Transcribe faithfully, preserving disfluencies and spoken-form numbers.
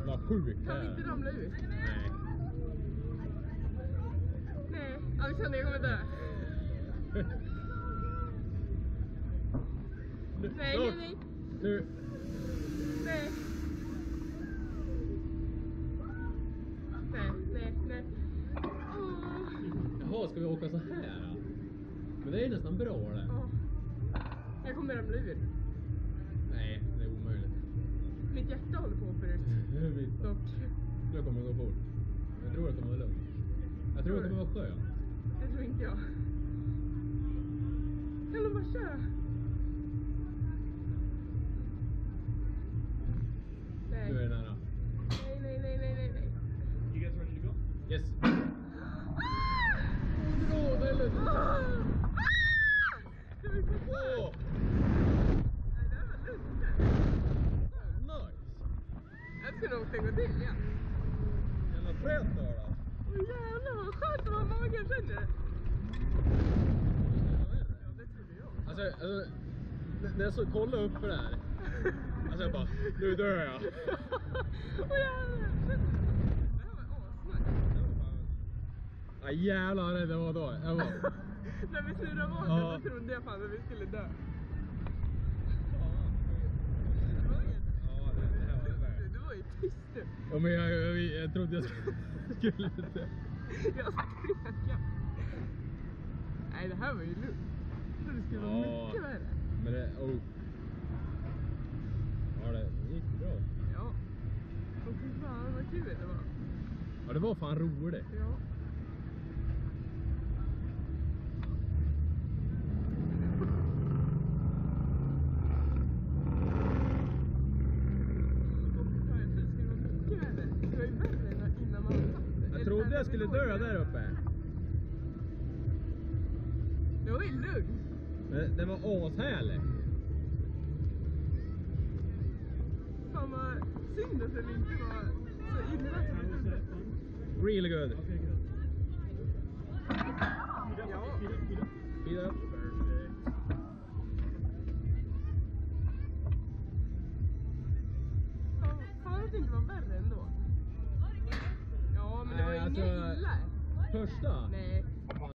vad sjukt. Kan vi inte ramla ut? Nej. Nej, Alexander, jag kommer dö. Nu, Nej, nej, nej. Nu. Nej. Nej, nej, nej. Åh. Jaha, ska vi åka så här? Men det är nästan bra det. Åh. Jag kommer ramla ur. Nej, det är omöjligt. Mitt hjärta håller på för ut. Dock. Nu kommer det gå fort. Jag tror att de var lugnt. Jag tror att de var skön. Det tror inte jag. Kan de bara köra? Nej. Nu är det nära. Nej, nej, nej, nej, nej, nej. You guys ready to go? Yes. Ah! Åh, det är lugnt. Ah! Ska vi gå på? Åh, Nej, det här var lugnt. nice. Jag ska nog tänka till, ja. Jävla fränt då då. Åh jävlar vad skönt vad magen känner. Ja, det trodde jag. Alltså, alltså n- när jag så kollade upp för det här. Alltså jag bara, nu dör jag. Åh jävlar. Det här var asnice. Ja jävlar det var då. Jag bara, När vi snurrade bak Ja. så trodde jag fan att vi skulle dö. ja det här var det. Du var ju tyst du. Ja men jag, jag, jag trodde jag skulle dö. Jag skrek ja. Nej, det här var ju lugnt. Jag trodde det skulle vara Ja. mycket värre. Men det, oh. Ja det gick bra. Ja. Och fy fan vad kul det var. Ja det var fan roligt. Ja. Jag trodde jag skulle dö där uppe. Det var ju lugnt. Det, det var ashärligt. Fan vad synd att det inte var så illa som vi trodde. Really good. Okay, good. Ja. Feet up, feet up. Feet up. Perfect. Fan, fan att det inte var värre ändå. Ja, men det var Nej, ju inget alltså- illa. Första? Nej.